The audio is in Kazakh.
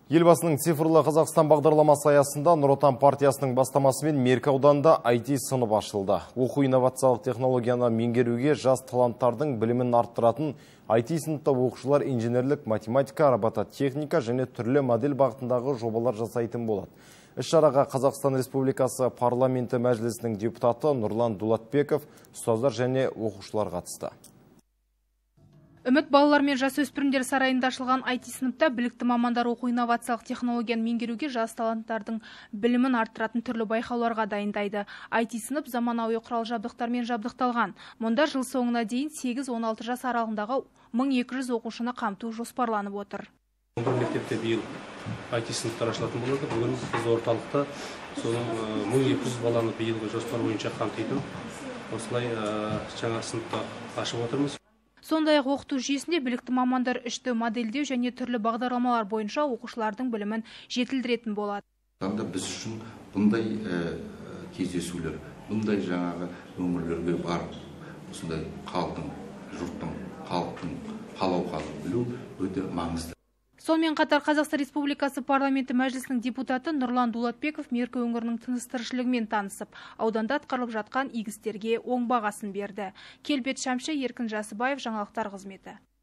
Елбасының цифрлы Қазақстан бағдарламасы аясында Нұр Отан партиясының бастамасымен Меркі ауданында IT сынып ашылды. Оқу инновациялық технологияны меңгеруге жас таланттардың білімін арттыратын IT сыныпта оқушылар инженерлік, математика, робототехника және түрлі модель бағытындағы жобалар жасайтын болады. Іс-шараға Қазақстан Республикасы парламенті мәжілісінің депутаты Нұрлан Дулатбеков, ұстаздар және оқушылар қатысты. Үміт балалар мен жасөспірімдер сарайында ашылған IT сыныпта білікті мамандар оқу инновациялық технологияны меңгеруге жас таланттардың білімін арттыратын түрлі байқауларға дайындайды. IT сынып заманауи құрал-жабдықтармен жабдықталған. Мұнда жыл соңына дейін 8-16 жас аралығындағы 1200 оқушыны қамту жоспарланып отыр. Бұл мектепте биыл IT сыныптар ашылатын болады. Бүгін біз орталықта соның 1200 баланы биылғы жоспар бойынша қамтитын осылай жаңа сыныпта ашып отырмыз. Сондай-ақ оқыту жүйесінде білікті мамандар үшті модельдеу және түрлі бағдарламалар бойынша оқушылардың білімін жетілдіретін болады. Біз үшін бұндай кездесулер, бұндай жаңағы өңірлерге барып, осындай халықтың хал-ауқатын білу өте маңызды. Сонымен қатар Қазақстан Республикасы парламенті мәжілісінің депутаты Нұрлан Дулатбеков Меркі өңірінің тыныс-тіршілігімен танысып, ауданда атқарылып жатқан игі істерге оң бағасын берді. Келбет Шамшы, Еркін Жасыбаев, жаңалықтар қызметі.